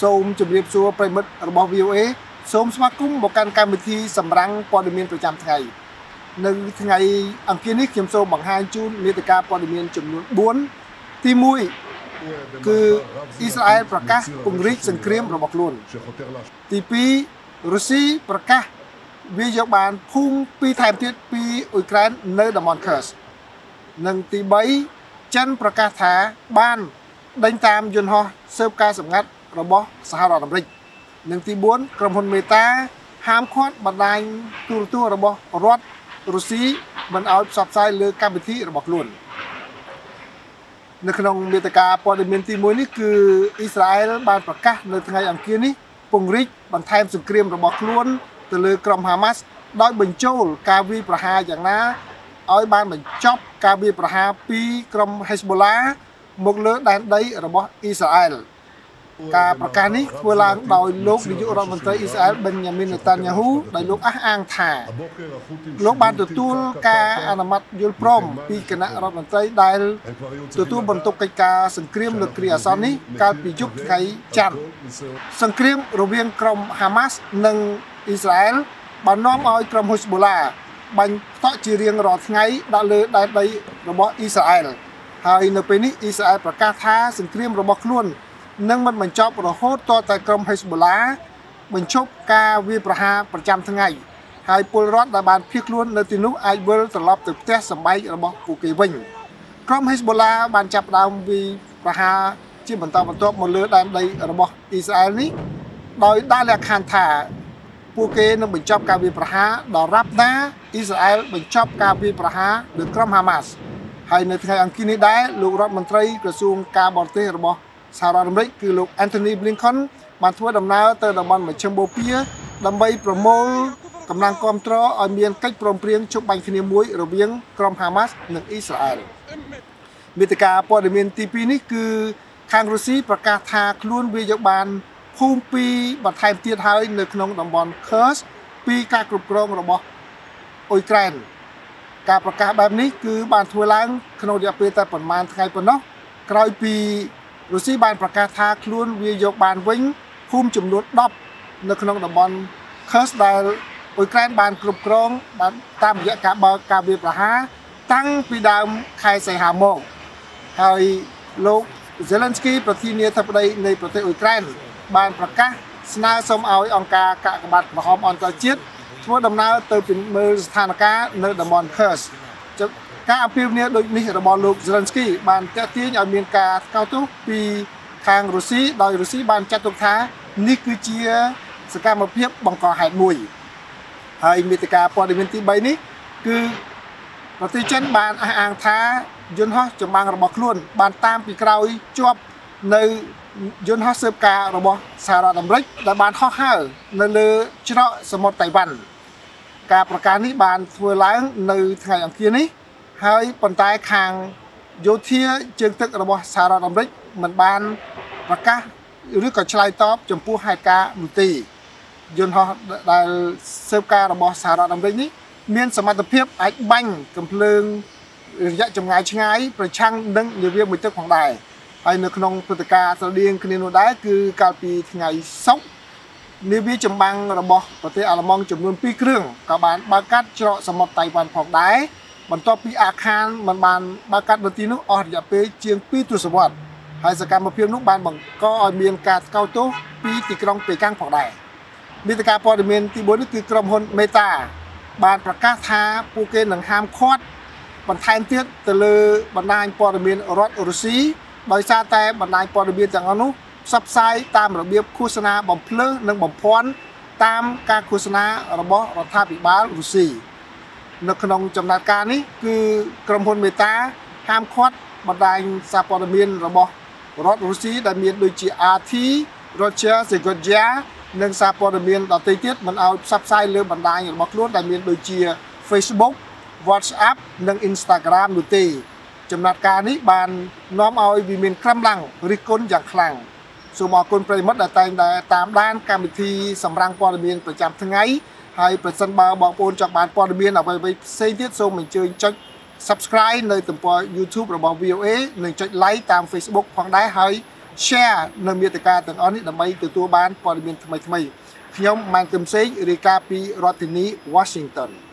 សូមជម្រាបសួរប្រិមិត្តរបស់ VOA សូមស្វាគមន៍មកកាន់កម្មវិធីសម្រាំងព័ត៌មានប្រចាំថ្ងៃនៅថ្ងៃអង្គារនេះខ្ញុំសូមបង្ហាញជូនមាតិកាព័ត៌មានចំនួន4ទី1គឺអ៊ីស្រាអែលប្រកាសពង្រីកសង្គ្រាមរបស់ខ្លួនទី2រុស្ស៊ីប្រកាសវាយកបានភូមិ2ថែមទៀតពីអ៊ុយក្រែននៅតំបន់ Kursk និងទី3ចិនប្រកាសថាបានដេញតាមយន្តហោះស៊ើបការសម្ងាត់របស់សហរដ្ឋអាមេរិកនិងទី4ក្រុមហ៊ុនមេតាហាមឃាត់បណ្ដាញទូរទស្សន៍របស់រដ្ឋរុស្ស៊ីមិនឲ្យផ្សព្វផ្សាយលើកម្មវិធីរបស់ខ្លួននៅក្នុងមាតិកាព័ត៌មានទី1នេះគឺអ៊ីស្រាអែលបានប្រកាសនៅថ្ងៃអង្គារនេះពង្រីកបន្ថែមសង្គ្រាមរបស់ខ្លួនទៅលើក្រុមហាម៉ាស់ដោយបញ្ចូលការវាយប្រហារយ៉ាងណាឲ្យបានបញ្ចប់ការវាយប្រហារពីក្រុមហេសបូឡាមកលើដែនដីរបស់អ៊ីស្រាអែលការប្រកាសនេះធ្វើឡើងដោយលោកនាយករដ្ឋមន្ត្រីអ៊ីស្រាអែលប៊ិនយ៉ាមីន នេតានយ៉ាហ៊ូដែលលោកអះអាងថាលោកបានទទួលការអនុម័តយល់ព្រមពីគណៈរដ្ឋមន្ត្រីដែលទទួលបន្ទុកកិច្ចការសង្គ្រាមលើគ្រាអាសន្ននេះកាលពីយប់ថ្ងៃច័ន្ទសង្គ្រាមរវាងក្រុមហាម៉ាស់និងអ៊ីស្រាអែលបាននាំឲ្យក្រុមហេសបូឡាបាញ់ផ្តក់ជារៀងរាល់ថ្ងៃដាក់លើដែនដីរបស់អ៊ីស្រាអែលហើយនៅពេលនេះអ៊ីស្រាអែលប្រកាសថាសង្គ្រាមរបស់ខ្លួននឹងមិនបញ្ចប់រហូតតតែក្រុមហេសបូឡាបញ្ឈប់ការវាយប្រហារប្រចាំថ្ងៃហើយពលរដ្ឋដែលបានភៀសខ្លួននៅទីនោះអាចវិលត្រឡប់ទៅផ្ទះសម្បែងរបស់ពួកគេវិញក្រុមហេសបូឡាបានចាប់ផ្ដើមវាយប្រហារជាបន្តបន្ទាប់មកលើដែនដីរបស់អ៊ីស្រាអែលនេះដោយដាក់លក្ខខណ្ឌថាពួកគេនឹងបញ្ចប់ការវាយប្រហារដល់រាប់ណាអ៊ីស្រាអែលបញ្ចប់ការវាយប្រហារលើក្រុមហាម៉ាស់ហើយនៅថ្ងៃអង្គារនេះដែរលោករដ្ឋមន្ត្រីក្រសួងការបរទេសរបស់សហរដ្ឋអាមេរិកគឺលោក Antony Blinken បានធ្វើដំណើរទៅតំបន់មជ្ឈិមបូព៌ាដើម្បីប្រមូលកម្លាំងគាំទ្រឲ្យមានកិច្ចព្រមព្រៀងជប់បាញ់គ្នាមួយរវាងក្រុមហាម៉ាស់និងអ៊ីស្រាអែលមាតិកាព័ត៌មានទី2នេះគឺខាងរុស្ស៊ីប្រកាសថាខ្លួនវាយកបានភូមិ2បន្ថែមទៀតហើយនៅក្នុងតំបន់ Kursk ពីការគ្រប់គ្រងរបស់អ៊ុយក្រែនការប្រកាសបែបនេះគឺបានធ្វើឡើងក្នុងរយៈពេលតែប្រហែលថ្ងៃប៉ុណ្ណោះក្រោយពីរុស្ស៊ីបានប្រកាសថាខ្លួនវាយកបានវិញភូមិចំនួន10នៅក្នុងតំបន់ Kursk ដែលអ៊ុយក្រែនបានគ្រប់គ្រងបានតាមរយៈការបើកការវាយប្រហារតាំងពីដើមខែសីហាមកហើយលោក Zelensky ប្រធានាធិបតីនៃប្រទេសអ៊ុយក្រែនបានប្រកាសស្នើសុំឲ្យអង្គការកាកបាទក្រហមអន្តរជាតិធ្វើដំណើរទៅពិនិត្យមើលស្ថានភាពនៅតំបន់ Kursk ការអភិវឌ្ឍដូចនេះរបស់លោក Zelensky បានទាក់ទាញឲ្យមានការថ្កោលទោសពីខាងរុស្ស៊ីដោយរុស្ស៊ីបានចាត់ទុកថានេះគឺជាសកម្មភាពបង្កហេតុមួយហើយមាតិកាព័ត៌មានទី3នេះគឺប្រទេសចិនបានអះអាងថាយន្តហោះចម្បាំងរបស់ខ្លួនបានតាមពីក្រោយជាប់នៅយន្តហោះស៊ើបការរបស់សហរដ្ឋអាមេរិកដែលបានហោះហើរនៅលើច្រកសមុទ្រតៃវ៉ាន់ការប្រកាសនេះបានធ្វើឡើងនៅថ្ងៃអង្គារនេះហើយប៉ុន្តែខាងយោធាជើងទឹករបស់សហរដ្ឋអាមេរិកមិនបានប្រកាសឬក៏ឆ្លើយតបចំពោះហេតុការណ៍នោះទេយន្តហោះដែលស៊ើបការរបស់សហរដ្ឋអាមេរិកនេះមានសមត្ថភាពអាចបាញ់កាំភ្លើងរយៈចម្ងាយឆ្ងាយប្រឆាំងនឹងនាវាមួយទឹកផងដែរហើយនៅក្នុងព្រឹត្តិការណ៍ស្រដៀងគ្នានោះដែរគឺកាលពីថ្ងៃសុក្រនាវាចម្បាំងរបស់ប្រទេសអាល្លឺម៉ង់ចំនួន2គ្រឿងក៏បានបើកកាត់ច្រកសមុទ្រតៃវ៉ាន់ផងដែរបន្ទាប់ពីអាខានមិនបានបើកកាត់នៅទីនោះអស់រយៈពេលជាង2ទសវត្សរ៍ហើយសកម្មភាពនោះបានបង្កឲ្យមានការថ្កោលទោសពីទីក្រុងប៉េកាំងផងដែរមាតិកាព័ត៌មានទី4នេះគឺក្រុមហ៊ុនមេតាបានប្រកាសថាពួកគេនឹងហាមឃាត់បន្ថែមទៀតទៅលើបណ្ដាញព័ត៌មានរដ្ឋរុស្ស៊ីដោយសារតែបណ្ដាញព័ត៌មានទាំងអស់នោះផ្សព្វផ្សាយតាមរបៀបឃោសនាបំភ្លើសនិងបំភាន់តាមការឃោសនារបស់រដ្ឋាភិបាលរុស្ស៊ីនៅក្នុងចំណាត់ការនេះគឺក្រុមហ៊ុនមេតាហាមឃាត់បណ្ដាញសារព័ត៌មានរបស់រដ្ឋរុស្ស៊ីដែលមានដូចជា RT, Roger, Segodia និងសារព័ត៌មានដទៃទៀតមិនឲ្យផ្សព្វផ្សាយលើបណ្ដាញរបស់ខ្លួនដែលមានដូចជា Facebook, WhatsApp និង Instagram នោះទេចំណាត់ការនេះបាននាំឲ្យវាមានក្រំឡើងរិះគន់យ៉ាងខ្លាំងសូមអរគុណប្រិយមិត្តដែលតែងតែតាមដានកម្មវិធីសម្រាំងព័ត៌មានប្រចាំថ្ងៃហើយប្រសិនបើបងប្អូនចង់បានព័ត៌មានអ្វីៗផ្សេងទៀតសូមអញ្ជើញចុច Subscribe នៅទំព័រ YouTube របស់ VOA និងចុច Like តាម Facebook ផងដែរហើយ share នៅមេតិកាទាំងអស់នេះដើម្បីទទួលបានព័ត៌មានថ្មីៗខ្ញុំបានគឹមសេងរាយការណ៍ពីរដ្ឋធានី Washington